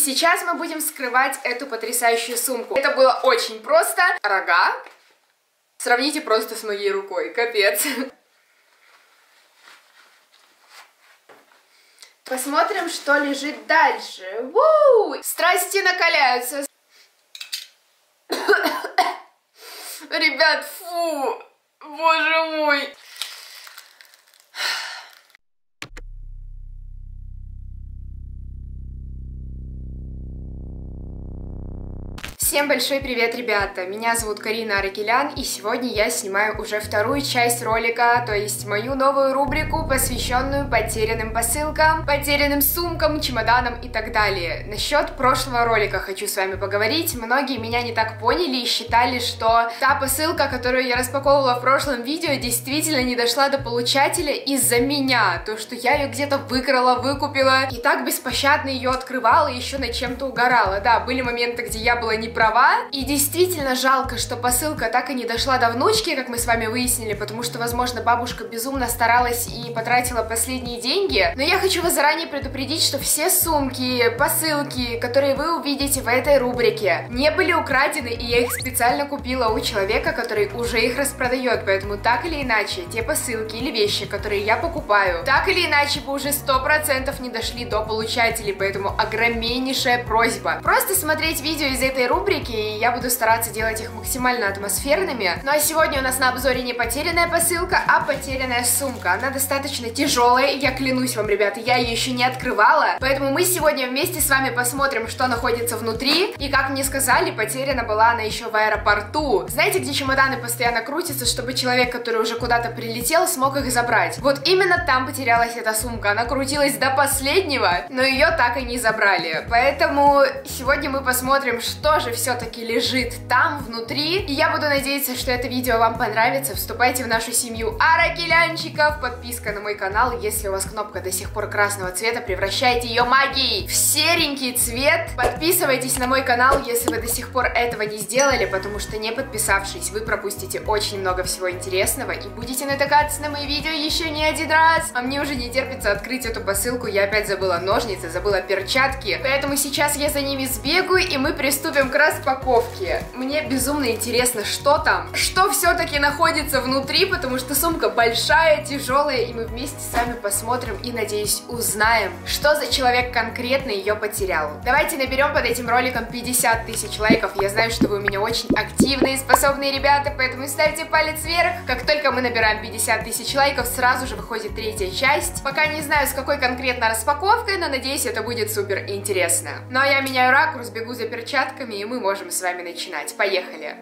Сейчас мы будем вскрывать эту потрясающую сумку. Это было очень просто. Рога. Сравните просто с моей рукой. Капец. Посмотрим, что лежит дальше. Вуу! Страсти накаляются. Ребят, фу! Боже мой! Всем большой привет, ребята! Меня зовут Карина Аракелян, и сегодня я снимаю уже вторую часть ролика, то есть мою новую рубрику, посвященную потерянным посылкам, потерянным сумкам, чемоданам и так далее. Насчет прошлого ролика хочу с вами поговорить. Многие меня не так поняли и считали, что та посылка, которую я распаковывала в прошлом видео, действительно не дошла до получателя из-за меня. То, что я ее где-то выкрала, выкупила и так беспощадно ее открывала и еще над чем-то угорала. Да, были моменты, где я была не права. И действительно жалко, что посылка так и не дошла до внучки, как мы с вами выяснили, потому что, возможно, бабушка безумно старалась и потратила последние деньги. Но я хочу вас заранее предупредить, что все сумки, посылки, которые вы увидите в этой рубрике, не были украдены, и я их специально купила у человека, который уже их распродает. Поэтому так или иначе, те посылки или вещи, которые я покупаю, так или иначе бы уже 100% не дошли до получателей. Поэтому огромнейшая просьба просто смотреть видео из этой рубрики, и я буду стараться делать их максимально атмосферными. Ну а сегодня у нас на обзоре не потерянная посылка, а потерянная сумка. Она достаточно тяжелая, я клянусь вам, ребята, я ее еще не открывала. Поэтому мы сегодня вместе с вами посмотрим, что находится внутри. И как мне сказали, потеряна была она еще в аэропорту. Знаете, где чемоданы постоянно крутятся, чтобы человек, который уже куда-то прилетел, смог их забрать? Вот именно там потерялась эта сумка. Она крутилась до последнего, но ее так и не забрали. Поэтому сегодня мы посмотрим, что же все-таки лежит там, внутри. И я буду надеяться, что это видео вам понравится. Вступайте в нашу семью аракелянчиков. Подписка на мой канал. Если у вас кнопка до сих пор красного цвета, превращайте ее магией в серенький цвет. Подписывайтесь на мой канал, если вы до сих пор этого не сделали, потому что, не подписавшись, вы пропустите очень много всего интересного и будете натыкаться на мои видео еще не один раз. А мне уже не терпится открыть эту посылку. Я опять забыла ножницы, забыла перчатки. Поэтому сейчас я за ними сбегаю, и мы приступим к распаковке. Мне безумно интересно, что там, что все-таки находится внутри, потому что сумка большая, тяжелая, и мы вместе с вами посмотрим и, надеюсь, узнаем, что за человек конкретно ее потерял. Давайте наберем под этим роликом 50 тысяч лайков. Я знаю, что вы у меня очень активные и способные ребята, поэтому ставьте палец вверх. Как только мы набираем 50 тысяч лайков, сразу же выходит третья часть. Пока не знаю, с какой конкретно распаковкой, но надеюсь, это будет супер интересно. Ну а я меняю ракурс, бегу за перчатками, и мы можем с вами начинать. Поехали!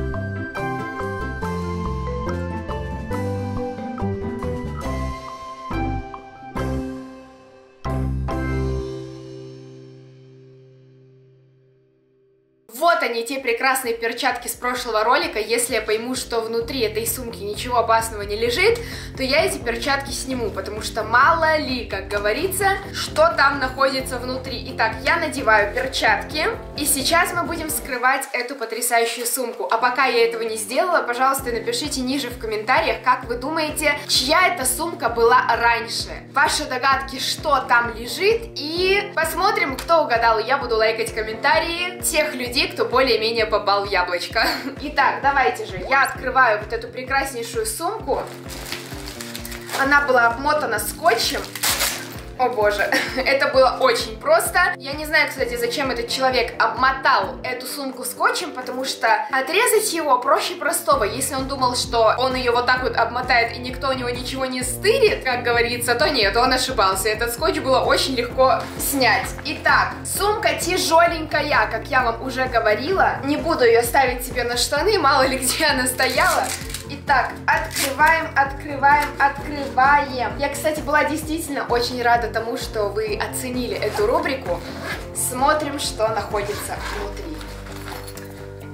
Вот они, те прекрасные перчатки с прошлого ролика. Если я пойму, что внутри этой сумки ничего опасного не лежит, то я эти перчатки сниму, потому что мало ли, как говорится, что там находится внутри. Итак, я надеваю перчатки, и сейчас мы будем вскрывать эту потрясающую сумку. А пока я этого не сделала, пожалуйста, напишите ниже в комментариях, как вы думаете, чья эта сумка была раньше. Ваши догадки, что там лежит, и посмотрим, кто угадал. Я буду лайкать комментарии тех людей, кто более-менее попал в яблочко. Итак, давайте же, я открываю вот эту прекраснейшую сумку. Она была обмотана скотчем. О боже, это было очень просто. Я не знаю, кстати, зачем этот человек обмотал эту сумку скотчем, потому что отрезать его проще простого. Если он думал, что он ее вот так вот обмотает и никто у него ничего не стырит, как говорится, то нет, он ошибался. Этот скотч было очень легко снять. Итак, сумка тяжеленькая, как я вам уже говорила. Не буду ее ставить себе на штаны, мало ли где она стояла. Итак, открываем, открываем, открываем. Я, кстати, была действительно очень рада тому, что вы оценили эту рубрику. Смотрим, что находится внутри.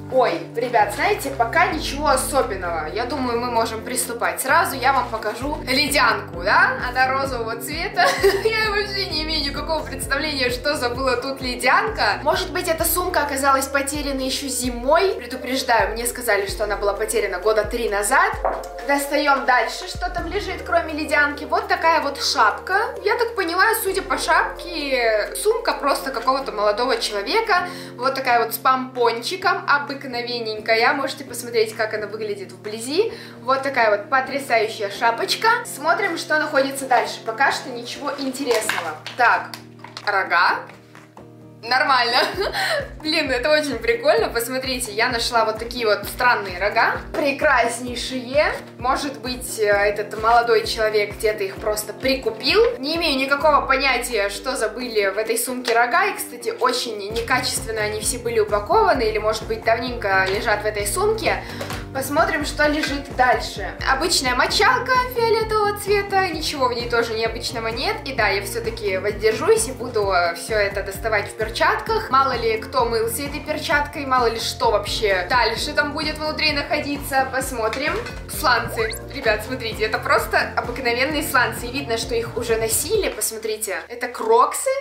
Ой, ребят, знаете, пока ничего особенного. Я думаю, мы можем приступать. Сразу я вам покажу ледянку, да? Она розового цвета. Я вообще не имею никакого представления, что забыла тут ледянка. Может быть, эта сумка оказалась потеряна еще зимой. Предупреждаю, мне сказали, что она была потеряна года 3 назад. Достаем дальше, что там лежит, кроме ледянки. Вот такая вот шапка. Я так понимаю, судя по шапке, сумка просто какого-то молодого человека. Вот такая вот с помпончиком, обыкновенненькая. Можете посмотреть, как она выглядит вблизи. Вот такая вот потрясающая шапочка. Смотрим, что находится дальше. Пока что ничего интересного. Так, рога. Нормально. Блин, это очень прикольно. Посмотрите, я нашла вот такие вот странные рога. Прекраснейшие. Может быть, этот молодой человек где-то их просто прикупил. Не имею никакого понятия, что забыли в этой сумке рога. И, кстати, очень некачественно они все были упакованы. Или, может быть, давненько лежат в этой сумке. Посмотрим, что лежит дальше. Обычная мочалка фиолетового цвета, ничего в ней тоже необычного нет. И да, я все-таки воздержусь и буду все это доставать в перчатках. Мало ли кто мылся этой перчаткой, мало ли что вообще дальше там будет внутри находиться. Посмотрим. Сланцы. Ребят, смотрите, это просто обыкновенные сланцы. И видно, что их уже носили. Посмотрите, это кроксы.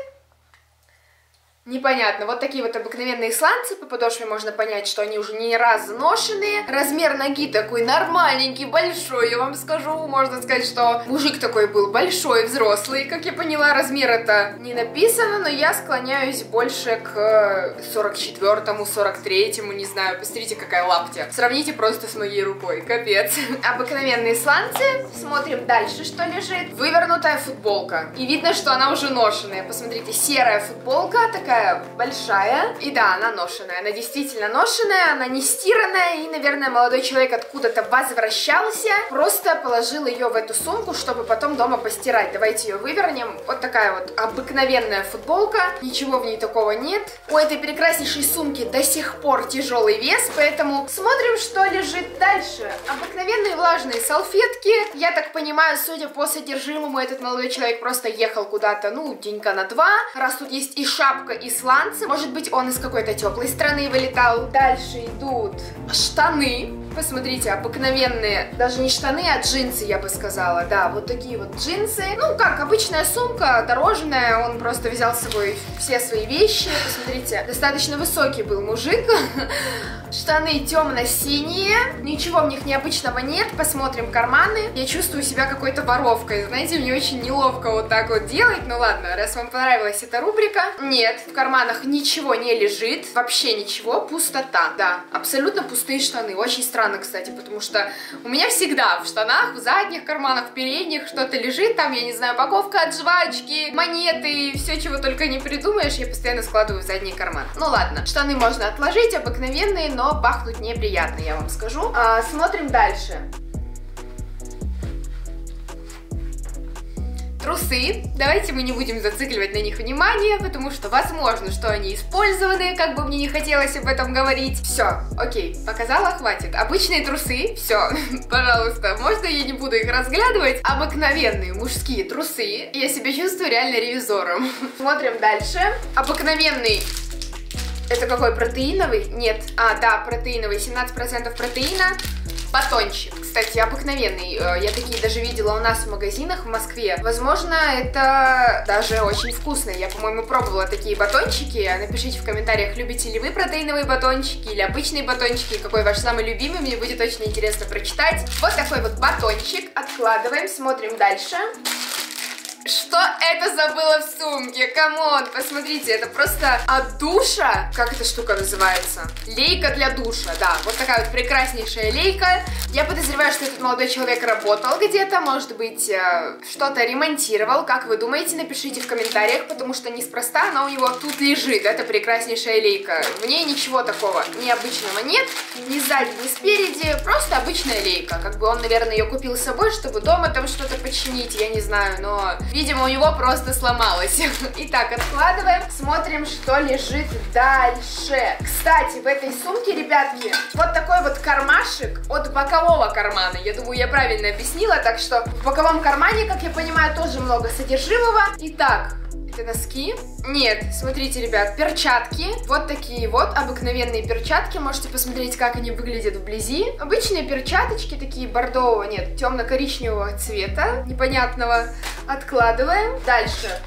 Непонятно, вот такие вот обыкновенные сланцы, по подошве можно понять, что они уже не раз заношенные. Размер ноги такой нормальненький, большой, я вам скажу. Можно сказать, что мужик такой был большой, взрослый. Как я поняла, размер это не написано, но я склоняюсь больше к 44-му, 43-му, не знаю. Посмотрите, какая лаптя. Сравните просто с моей рукой, капец. Обыкновенные сланцы. Смотрим дальше, что лежит. Вывернутая футболка. И видно, что она уже ношеная. Посмотрите, серая футболка, такая большая. И да, она ношеная. Она действительно ношеная, она не стиранная. И, наверное, молодой человек откуда-то возвращался. Просто положил ее в эту сумку, чтобы потом дома постирать. Давайте ее вывернем. Вот такая вот обыкновенная футболка. Ничего в ней такого нет. У этой прекраснейшей сумки до сих пор тяжелый вес, поэтому смотрим, что лежит дальше. Обыкновенные влажные салфетки. Я так понимаю, судя по содержимому, этот молодой человек просто ехал куда-то, ну, денька на 2. Раз тут есть и шапка, и сланцы. Может быть, он из какой-то теплой страны вылетал. Дальше идут штаны. Посмотрите, обыкновенные, даже не штаны, а джинсы, я бы сказала. Да, вот такие вот джинсы. Ну, как обычная сумка, дорожная. Он просто взял с собой все свои вещи. Посмотрите, достаточно высокий был мужик. Штаны темно-синие. Ничего в них необычного нет. Посмотрим карманы. Я чувствую себя какой-то воровкой. Знаете, мне очень неловко вот так вот делать. Ну ладно, раз вам понравилась эта рубрика. Нет, в карманах ничего не лежит. Вообще ничего. Пустота. Да, абсолютно пустые штаны. Очень странно, кстати, потому что у меня всегда в штанах, в задних карманах, в передних что-то лежит. Там, я не знаю, упаковка от жвачки, монеты, все, чего только не придумаешь. Я постоянно складываю в задний карман. Ну ладно, штаны можно отложить, обыкновенные, но пахнут неприятно, я вам скажу. Смотрим дальше. Трусы. Давайте мы не будем зацикливать на них внимание, потому что возможно, что они использованы, как бы мне не хотелось об этом говорить. Все, окей, показала, хватит. Обычные трусы, все, пожалуйста, можно я не буду их разглядывать. Обыкновенные мужские трусы. Я себя чувствую реально ревизором. Смотрим дальше. Обыкновенный. Это какой, протеиновый? Нет. Да, протеиновый, 17% протеина. Батончик, кстати, обыкновенный. Я такие даже видела у нас в магазинах в Москве. Возможно, это даже очень вкусно. Я, по-моему, пробовала такие батончики. Напишите в комментариях, любите ли вы протеиновые батончики или обычные батончики. Какой ваш самый любимый, мне будет очень интересно прочитать. Вот такой вот батончик. Откладываем, смотрим дальше. Что это забыла в сумке? Камон, посмотрите, это просто от душа. Как эта штука называется? Лейка для душа, да. Вот такая вот прекраснейшая лейка. Я подозреваю, что этот молодой человек работал где-то, может быть, что-то ремонтировал. Как вы думаете? Напишите в комментариях, потому что неспроста она у него тут лежит. Это прекраснейшая лейка. В ней ничего такого необычного нет. Ни сзади, ни спереди. Просто обычная лейка. Как бы он, наверное, ее купил с собой, чтобы дома там что-то починить. Я не знаю, но... Видимо, у него просто сломалось. Итак, откладываем. Смотрим, что лежит дальше. Кстати, в этой сумке, ребятки, вот такой вот кармашек от бокового кармана. Я думаю, я правильно объяснила. Так что в боковом кармане, как я понимаю, тоже много содержимого. Итак, Это носки? Нет, смотрите, ребят, перчатки. Вот такие вот обыкновенные перчатки. Можете посмотреть, как они выглядят вблизи. Обычные перчаточки, такие бордового, нет, темно-коричневого цвета, непонятного. Откладываем. Дальше.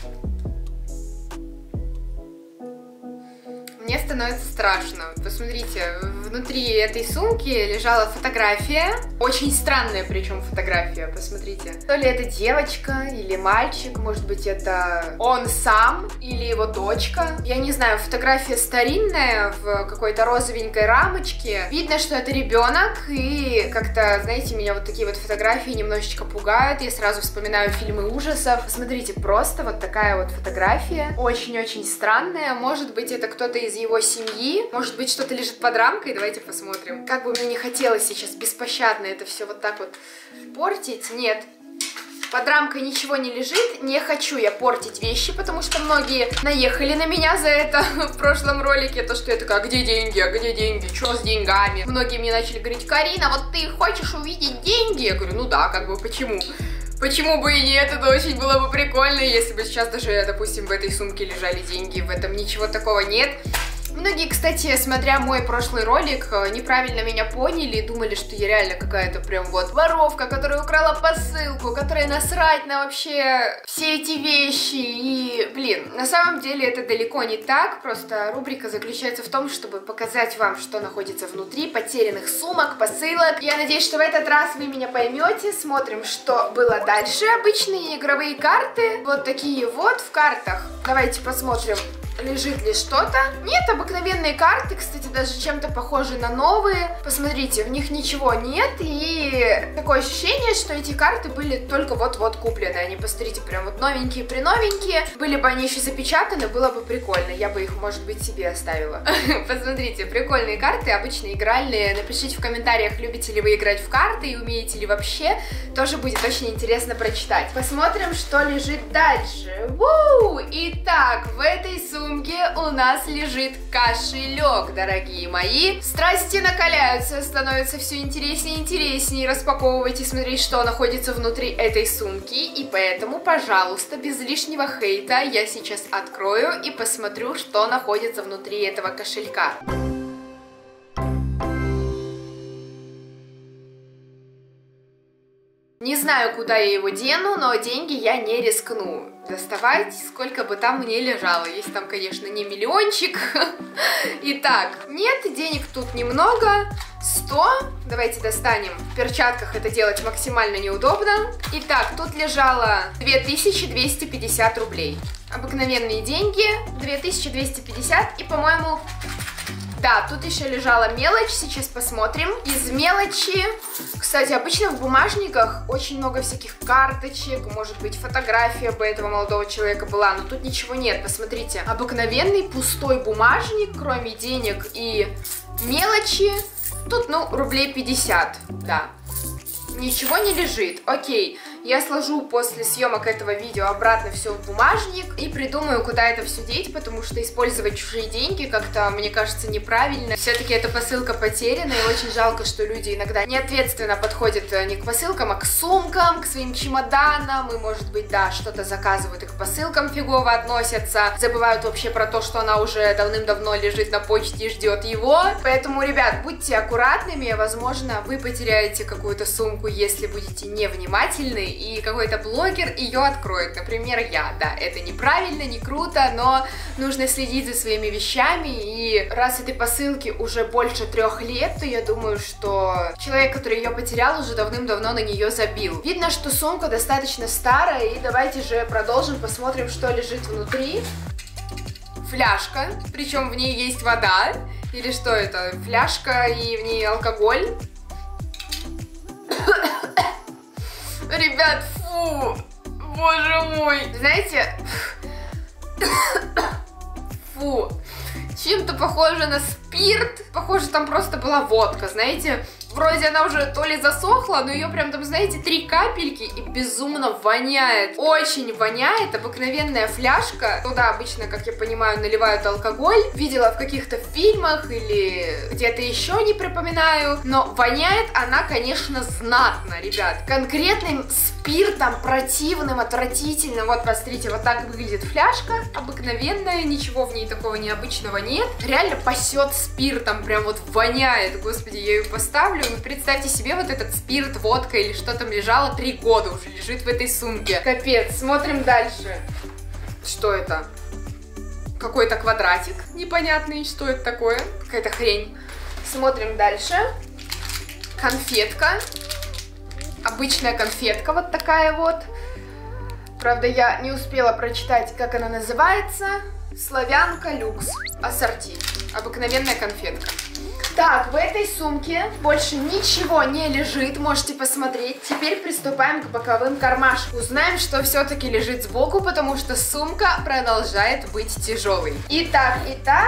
Мне становится страшно. Посмотрите, внутри этой сумки лежала фотография. Очень странная, причем фотография, посмотрите. То ли это девочка или мальчик, может быть это он сам или его дочка. Я не знаю, фотография старинная, в какой-то розовенькой рамочке. Видно, что это ребенок, и как-то, знаете, меня вот такие вот фотографии немножечко пугают. Я сразу вспоминаю фильмы ужасов. Посмотрите, просто вот такая вот фотография. Очень-очень странная. Может быть, это кто-то из его семьи. Может быть, что-то лежит под рамкой. Давайте посмотрим. Как бы мне не хотелось сейчас беспощадно это все вот так вот портить. Нет. Под рамкой ничего не лежит. Не хочу я портить вещи, потому что многие наехали на меня за это в прошлом ролике. То, что я такая, где деньги, а где деньги, что с деньгами? Многие мне начали говорить: Карина, вот ты хочешь увидеть деньги? Я говорю, ну да, как бы, почему? Почему бы и нет, это очень было бы прикольно, если бы сейчас даже, допустим, в этой сумке лежали деньги, в этом ничего такого нет. Многие, кстати, смотря мой прошлый ролик, неправильно меня поняли и думали, что я реально какая-то прям вот воровка, которая украла посылку, которая насрать на вообще все эти вещи. И, блин, на самом деле это далеко не так, просто рубрика заключается в том, чтобы показать вам, что находится внутри потерянных сумок, посылок. Я надеюсь, что в этот раз вы меня поймете. Смотрим, что было дальше. Обычные игровые карты, вот такие вот в картах. Давайте посмотрим, лежит ли что-то. Нет, обыкновенные карты, кстати, даже чем-то похожи на новые. Посмотрите, в них ничего нет, и такое ощущение, что эти карты были только вот-вот куплены. Они, посмотрите, прям вот новенькие-приновенькие. Были бы они еще запечатаны, было бы прикольно. Я бы их, может быть, себе оставила. Посмотрите, прикольные карты, обычно игральные. Напишите в комментариях, любите ли вы играть в карты и умеете ли вообще. Тоже будет очень интересно прочитать. Посмотрим, что лежит дальше. Итак, в этой сумке у нас лежит кошелек, дорогие мои. Страсти накаляются, становится все интереснее и интереснее распаковывать и смотреть, что находится внутри этой сумки. И поэтому, пожалуйста, без лишнего хейта я сейчас открою и посмотрю, что находится внутри этого кошелька. Не знаю, куда я его дену, но деньги я не рискну доставать, сколько бы там мне лежало. Есть там, конечно, не миллиончик. Итак, нет, денег тут немного. 100. Давайте достанем. В перчатках это делать максимально неудобно. Итак, тут лежало 2250 рублей. Обыкновенные деньги. 2250. И, по-моему... Да, тут еще лежала мелочь, сейчас посмотрим. Из мелочи, кстати, обычно в бумажниках очень много всяких карточек, может быть, фотография бы этого молодого человека была, но тут ничего нет, посмотрите. Обыкновенный пустой бумажник, кроме денег и мелочи, тут, ну, рублей 50, да. Ничего не лежит, окей. Я сложу после съемок этого видео обратно все в бумажник и придумаю, куда это все деть, потому что использовать чужие деньги как-то, мне кажется, неправильно. Все-таки эта посылка потеряна, и очень жалко, что люди иногда неответственно подходят не к посылкам, а к сумкам, к своим чемоданам, и, может быть, да, что-то заказывают и к посылкам фигово относятся, забывают вообще про то, что она уже давным-давно лежит на почте и ждет его. Поэтому, ребят, будьте аккуратными, возможно, вы потеряете какую-то сумку, если будете невнимательны, и какой-то блогер ее откроет, например, я. Да, это неправильно, не круто, но нужно следить за своими вещами, и раз этой посылке уже больше 3 лет, то я думаю, что человек, который ее потерял, уже давным-давно на нее забил. Видно, что сумка достаточно старая, и давайте же продолжим, посмотрим, что лежит внутри. Фляжка, причем в ней есть вода, или что это? Фляжка и в ней алкоголь. Ребят, фу, боже мой. Знаете, фу, чем-то похоже на спирт. Похоже, там просто была водка, знаете. Вроде она уже то ли засохла, но ее прям там, знаете, 3 капельки и безумно воняет. Очень воняет. Обыкновенная фляжка. Туда обычно, как я понимаю, наливают алкоголь. Видела в каких-то фильмах или где-то еще, не припоминаю. Но воняет она, конечно, знатно, ребят. Конкретным спиртом, противным, отвратительным. Вот, посмотрите, вот так выглядит фляжка. Обыкновенная, ничего в ней такого необычного нет. Реально пасет спиртом, прям вот воняет. Господи, я ее поставлю. Ну, представьте себе, вот этот спирт, водка или что там лежало, 3 года уже лежит в этой сумке. Капец. Смотрим дальше. Что это? Какой-то квадратик непонятный. Что это такое? Какая-то хрень. Смотрим дальше. Конфетка. Обычная конфетка вот такая вот. Правда, я не успела прочитать, как она называется. Славянка люкс ассорти. Обыкновенная конфетка. Так, в этой сумке больше ничего не лежит, можете посмотреть. Теперь приступаем к боковым кармашкам. Узнаем, что все-таки лежит сбоку, потому что сумка продолжает быть тяжелой. Итак,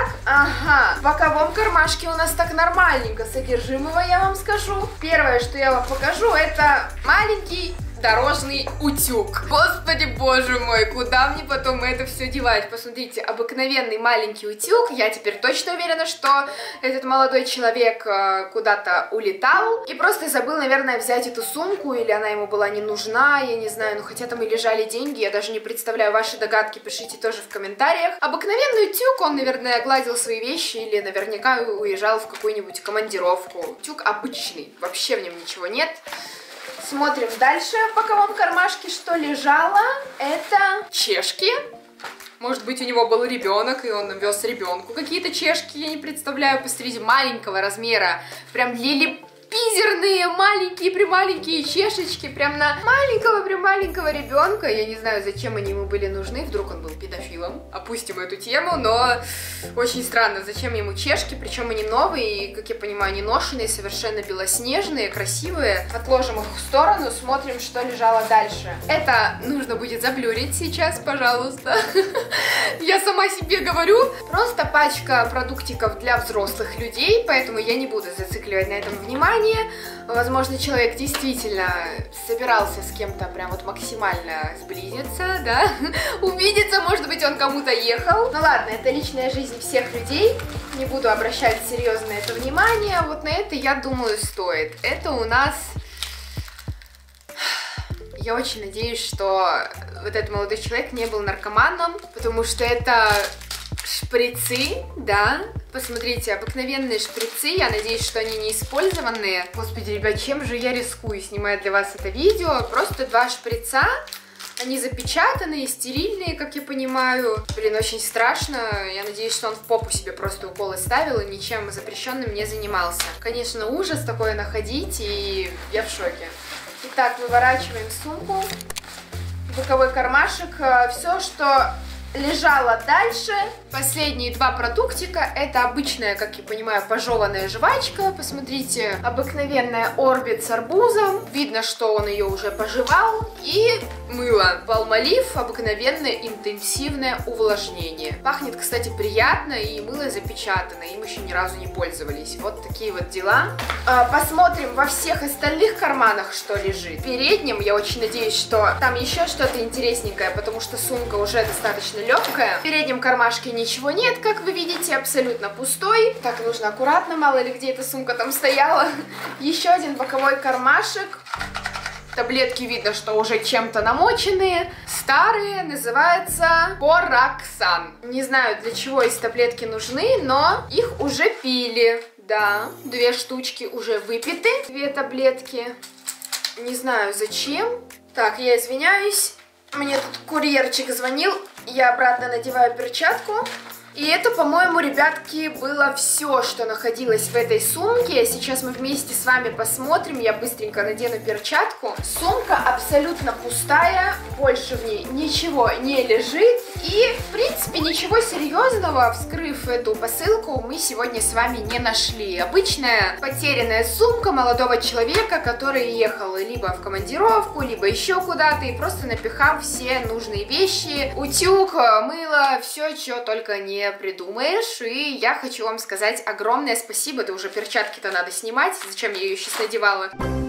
ага, в боковом кармашке у нас так нормальненько содержимого, я вам скажу. Первое, что я вам покажу, это маленький дорожный утюг. Господи, боже мой, куда мне потом это все девать? Посмотрите, обыкновенный маленький утюг. Я теперь точно уверена, что этот молодой человек куда-то улетал и просто забыл, наверное, взять эту сумку, или она ему была не нужна, я не знаю, ну хотя там и лежали деньги, я даже не представляю. Ваши догадки пишите тоже в комментариях. Обыкновенный утюг, он, наверное, гладил свои вещи или наверняка уезжал в какую-нибудь командировку. Утюг обычный, вообще в нем ничего нет. Смотрим дальше в боковом кармашке, что лежало. Это чешки. Может быть, у него был ребенок, и он вез ребенку какие-то чешки, я не представляю. Посмотрите, маленького размера. Прям лилипизерные, маленькие-прималенькие чешечки. Прям на маленького-прималенького ребенка. Я не знаю, зачем они ему были нужны. Вдруг он был педофилом. Опустим эту тему, но очень странно, зачем ему чешки. Причем они новые, и, как я понимаю, не ношеные, совершенно белоснежные, красивые. Отложим их в сторону, смотрим, что лежало дальше. Это нужно будет заблюрить сейчас, пожалуйста. Я сама себе говорю. Просто пачка продуктиков для взрослых людей, поэтому я не буду зацикливать на этом внимание. Возможно, человек действительно собирался с кем-то прям вот максимально сблизиться, да, увидеться, может быть, он кому-то ехал. Ну ладно, это личная жизнь всех людей, не буду обращать серьезно на это внимание, вот на это, я думаю, стоит. Это у нас... Я очень надеюсь, что вот этот молодой человек не был наркоманом, потому что это шприцы, да. Посмотрите, обыкновенные шприцы, я надеюсь, что они не использованные. Господи, ребят, чем же я рискую, снимая для вас это видео? Просто 2 шприца, они запечатанные, стерильные, как я понимаю. Блин, очень страшно, я надеюсь, что он в попу себе просто уколы ставил и ничем запрещенным не занимался. Конечно, ужас такое находить, и я в шоке. Итак, выворачиваем сумку, боковой кармашек, все, что лежало дальше. Последние 2 продуктика. Это обычная, как я понимаю, пожеванная жвачка. Посмотрите, обыкновенная Орбит с арбузом. Видно, что он ее уже пожевал. И мыло Palmolive, обыкновенное интенсивное увлажнение. Пахнет, кстати, приятно, и мыло запечатано. Им еще ни разу не пользовались. Вот такие вот дела. Посмотрим во всех остальных карманах, что лежит. В переднем, я очень надеюсь, что там еще что-то интересненькое, потому что сумка уже достаточно легкая. В переднем кармашке ничего нет, как вы видите, абсолютно пустой. Так, нужно аккуратно, мало ли где эта сумка там стояла. Еще один боковой кармашек. Таблетки видно, что уже чем-то намоченные. Старые, называется Пораксан. Не знаю, для чего эти таблетки нужны, но их уже пили. Да, 2 штучки уже выпиты. 2 таблетки. Не знаю, зачем. Так, я извиняюсь. Мне тут курьерчик звонил. Я обратно надеваю перчатку. И это, по-моему, ребятки, было все, что находилось в этой сумке. Сейчас мы вместе с вами посмотрим. Я быстренько надену перчатку. Сумка абсолютно пустая. Больше в ней ничего не лежит. И, в принципе, ничего серьезного, вскрыв эту посылку, мы сегодня с вами не нашли. Обычная потерянная сумка молодого человека, который ехал либо в командировку, либо еще куда-то, и просто напихал все нужные вещи, утюг, мыло, все, что только не придумаешь. И я хочу вам сказать огромное спасибо. Да уже перчатки-то надо снимать, зачем я ее сейчас надевала.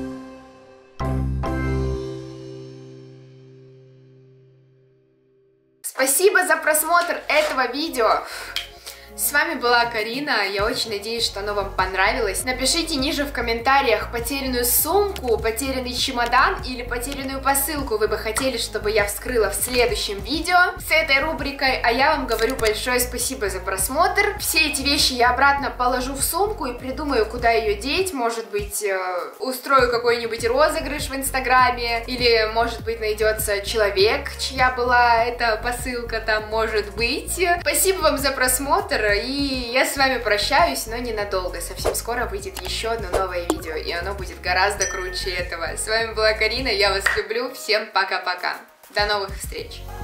Спасибо за просмотр этого видео. С вами была Карина, я очень надеюсь, что оно вам понравилось. Напишите ниже в комментариях потерянную сумку, потерянный чемодан или потерянную посылку вы бы хотели, чтобы я вскрыла в следующем видео с этой рубрикой. А я вам говорю большое спасибо за просмотр. Все эти вещи я обратно положу в сумку и придумаю, куда ее деть. Может быть, устрою какой-нибудь розыгрыш в Инстаграме, или, может быть, найдется человек, чья была эта посылка там, может быть. Спасибо вам за просмотр. И я с вами прощаюсь, но ненадолго. Совсем скоро выйдет еще одно новое видео, и оно будет гораздо круче этого. С вами была Карина, я вас люблю. Всем пока-пока. До новых встреч.